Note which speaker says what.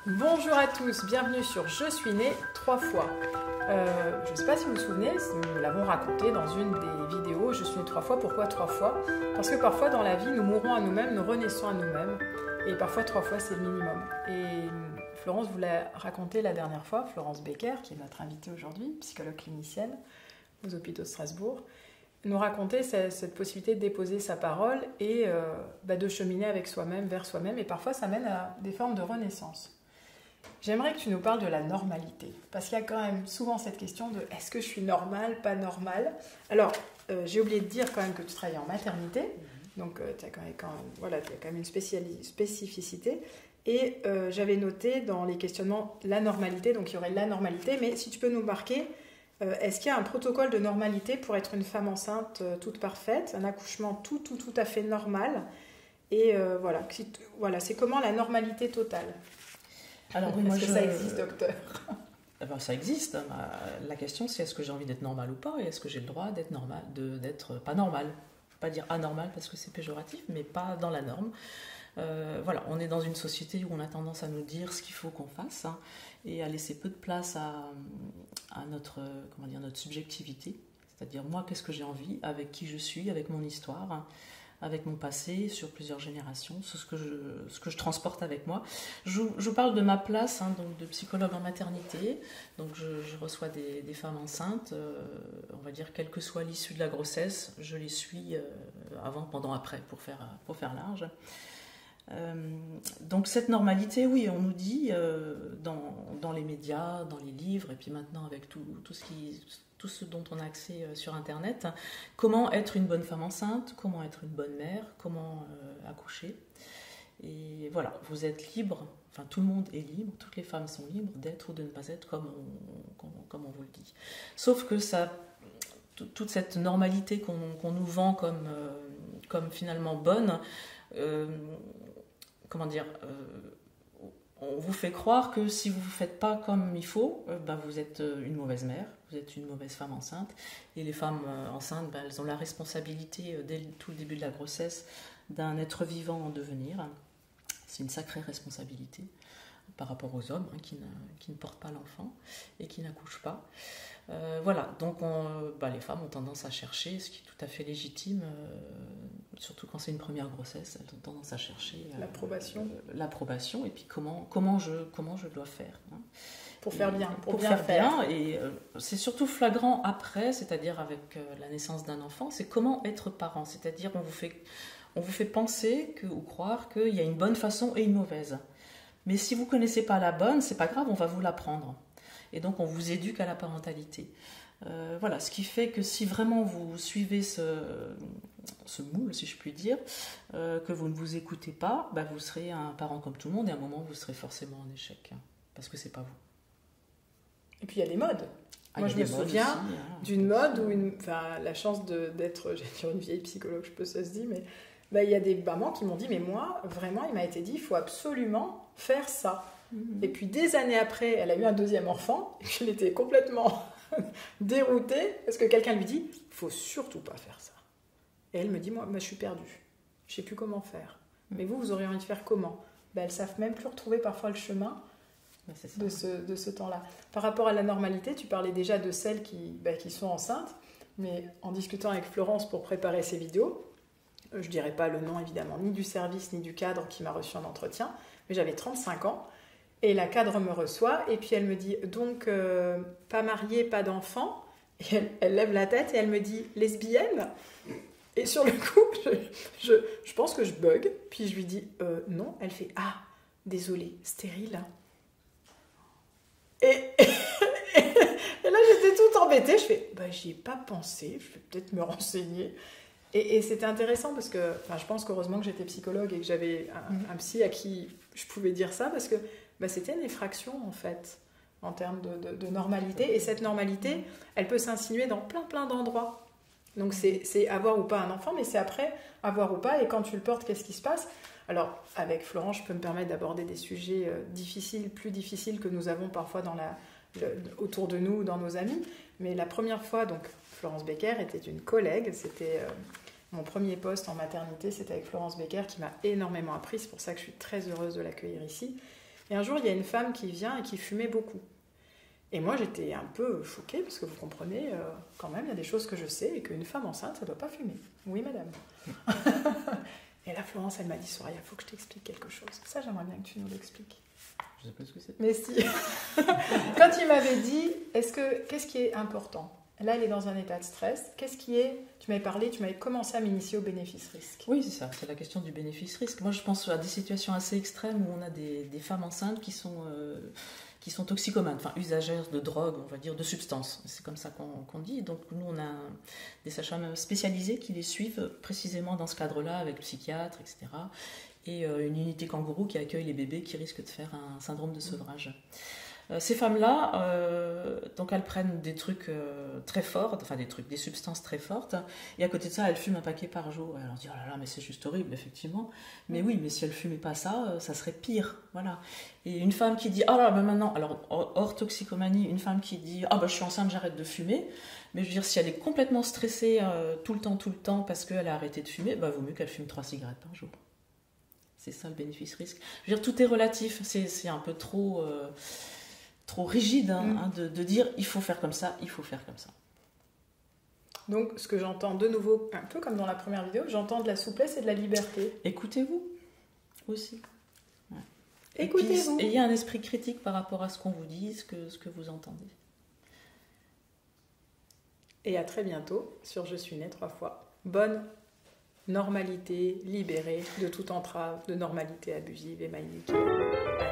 Speaker 1: Bonjour à tous, bienvenue sur Je suis née 3 fois. Je ne sais pas si vous vous souvenez, nous l'avons raconté dans une des vidéos Je suis née 3 fois. Pourquoi 3 fois? Parce que parfois dans la vie, nous mourons à nous-mêmes, nous renaissons à nous-mêmes. Et parfois 3 fois, c'est le minimum. Et Florence vous l'a raconté la dernière fois, Florence Becker, qui est notre invitée aujourd'hui, psychologue clinicienne aux hôpitaux de Strasbourg, nous racontait cette possibilité de déposer sa parole et de cheminer avec soi-même, vers soi-même. Et parfois, ça mène à des formes de renaissance. J'aimerais que tu nous parles de la normalité, parce qu'il y a quand même souvent cette question de est-ce que je suis normale, pas normale. Alors, j'ai oublié de dire quand même que tu travailles en maternité, donc tu as quand même une spécificité. Et j'avais noté dans les questionnements la normalité, donc il y aurait la normalité, mais si tu peux nous marquer, est-ce qu'il y a un protocole de normalité pour être une femme enceinte toute parfaite, un accouchement tout à fait normal, et c'est comment la normalité totale?
Speaker 2: Alors,
Speaker 1: est-ce que ça existe, docteur?
Speaker 2: Ça existe. La question, c'est est-ce que j'ai envie d'être normale ou pas, et est-ce que j'ai le droit d'être normal, d'être pas normal. Pas dire anormal parce que c'est péjoratif, mais pas dans la norme. On est dans une société où on a tendance à nous dire ce qu'il faut qu'on fasse, et à laisser peu de place à notre subjectivité. C'est-à-dire, moi, qu'est-ce que j'ai envie, avec qui je suis, avec mon histoire, avec mon passé, sur plusieurs générations, ce que je transporte avec moi. Je parle de ma place, donc de psychologue en maternité. Donc je reçois des femmes enceintes, on va dire quelle que soit l'issue de la grossesse, je les suis avant, pendant, après, pour faire large. Donc cette normalité, oui, on nous dit dans les médias, dans les livres, et puis maintenant avec tout ce dont on a accès sur Internet, comment être une bonne femme enceinte, comment être une bonne mère, comment accoucher. Et voilà, vous êtes libre, enfin tout le monde est libre, toutes les femmes sont libres d'être ou de ne pas être comme on vous le dit. Sauf que toute cette normalité qu'on nous vend comme finalement bonne, on vous fait croire que si vous ne faites pas comme il faut, vous êtes une mauvaise mère, vous êtes une mauvaise femme enceinte. Et les femmes enceintes, elles ont la responsabilité, dès tout le début de la grossesse, d'un être vivant en devenir. C'est une sacrée responsabilité par rapport aux hommes qui ne portent pas l'enfant et qui n'accouchent pas. Donc les femmes ont tendance à chercher, ce qui est tout à fait légitime, surtout quand c'est une première grossesse, elles ont tendance à chercher l'approbation, et puis comment je dois faire.
Speaker 1: Pour faire bien,
Speaker 2: pour bien faire. Et c'est surtout flagrant après, c'est-à-dire avec la naissance d'un enfant, c'est comment être parent, c'est-à-dire on vous fait penser ou croire qu'il y a une bonne façon et une mauvaise. Mais si vous ne connaissez pas la bonne, c'est pas grave, on va vous l'apprendre. Et donc on vous éduque à la parentalité. Ce qui fait que si vraiment vous suivez ce moule, si je puis dire, que vous ne vous écoutez pas, vous serez un parent comme tout le monde, et à un moment vous serez forcément en échec, parce que c'est pas vous.
Speaker 1: Et puis il y a les modes. Moi je me souviens d'une mode où la chance d'être, j'ai dire une vieille psychologue, je peux ça se dit, mais il y a des mamans qui m'ont dit, mais moi vraiment il m'a été dit, il faut absolument faire ça. Et puis des années après, elle a eu un deuxième enfant, et elle était complètement déroutée, parce que quelqu'un lui dit, il ne faut surtout pas faire ça. Et elle me dit, moi je suis perdue, je ne sais plus comment faire. Mais vous auriez envie de faire comment? Elles ne savent même plus retrouver parfois le chemin de ce temps-là. Par rapport à la normalité, tu parlais déjà de celles qui sont enceintes, mais en discutant avec Florence pour préparer ces vidéos, je ne dirais pas le nom évidemment, ni du service, ni du cadre qui m'a reçu en entretien, mais j'avais 35 ans, et la cadre me reçoit, et puis elle me dit, donc, pas mariée, pas d'enfant, et elle lève la tête, et elle me dit, lesbienne? Et sur le coup, je pense que je bug, puis je lui dis, non, elle fait, ah, désolée, stérile. Et là, j'étais toute embêtée, je fais, j'y ai pas pensé, je vais peut-être me renseigner. Et c'était intéressant parce que, je pense qu'heureusement que j'étais psychologue et que j'avais un psy à qui je pouvais dire ça, parce que c'était une effraction en fait, en termes de normalité. Et cette normalité, elle peut s'insinuer dans plein d'endroits. Donc c'est avoir ou pas un enfant, mais c'est après avoir ou pas, et quand tu le portes, qu'est-ce qui se passe? Alors avec Florence, je peux me permettre d'aborder des sujets plus difficiles que nous avons parfois autour de nous, dans nos amis. Mais la première fois, donc Florence Becker était une collègue, c'était mon premier poste en maternité, c'était avec Florence Becker qui m'a énormément appris, c'est pour ça que je suis très heureuse de l'accueillir ici. Et un jour, il y a une femme qui vient et qui fumait beaucoup. Et moi, j'étais un peu choquée, parce que vous comprenez, quand même, il y a des choses que je sais, et qu'une femme enceinte, ça ne doit pas fumer. Oui, madame. Et là, Florence, elle m'a dit, Soraya, il faut que je t'explique quelque chose. Ça, j'aimerais bien que tu nous l'expliques.
Speaker 2: Je sais pas ce que c'est.
Speaker 1: Mais si. Quand il m'avait dit, qu'est-ce qui est important ? Là, elle est dans un état de stress. Qu'est-ce qui est... Tu m'avais commencé à m'initier au bénéfice-risque.
Speaker 2: Oui, c'est ça, c'est la question du bénéfice-risque. Moi, je pense à des situations assez extrêmes où on a des femmes enceintes qui sont toxicomanes, enfin usagères de drogue, on va dire, de substances. C'est comme ça qu'on dit. Donc nous, on a des sages-femmes spécialisées qui les suivent précisément dans ce cadre-là, avec le psychiatre, etc. Et une unité kangourou qui accueille les bébés qui risquent de faire un syndrome de sevrage. Ces femmes-là, donc elles prennent des trucs très forts, enfin des substances très fortes, et à côté de ça, elles fument un paquet par jour. Et alors on dit, oh là là, mais c'est juste horrible, effectivement. Mais oui, mais si elles fumaient pas ça, ça serait pire, voilà. Et une femme qui dit, oh là, ben maintenant, alors hors toxicomanie, une femme qui dit, ah ben je suis enceinte, j'arrête de fumer. Mais je veux dire, si elle est complètement stressée tout le temps, parce qu'elle a arrêté de fumer, bah vaut mieux qu'elle fume 3 cigarettes par jour. C'est ça le bénéfice-risque. Je veux dire, tout est relatif, c'est un peu trop rigide de dire il faut faire comme ça, il faut faire comme ça.
Speaker 1: Donc ce que j'entends de nouveau, un peu comme dans la première vidéo, j'entends de la souplesse et de la liberté.
Speaker 2: Écoutez-vous aussi. Ouais.
Speaker 1: Écoutez-vous.
Speaker 2: Et ayez un esprit critique par rapport à ce qu'on vous dit, ce que vous entendez.
Speaker 1: Et à très bientôt sur Je suis née 3 fois. Bonne normalité, libérée de toute entrave, de normalité abusive et manichéenne.